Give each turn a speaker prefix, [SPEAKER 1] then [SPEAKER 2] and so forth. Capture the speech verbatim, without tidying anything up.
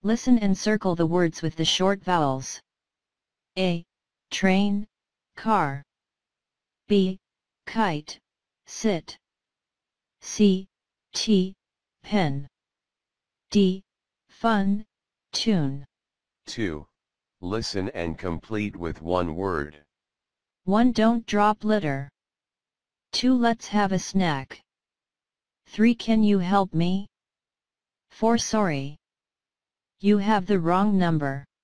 [SPEAKER 1] Listen and circle the words with the short vowels. A. Train, car. B. Kite, sit. C. Tea, pen. D. Fun, tune.
[SPEAKER 2] two. Listen and complete with one word.
[SPEAKER 1] one. Don't drop litter. two. Let's have a snack. three. Can you help me? four. Sorry. You have the wrong number.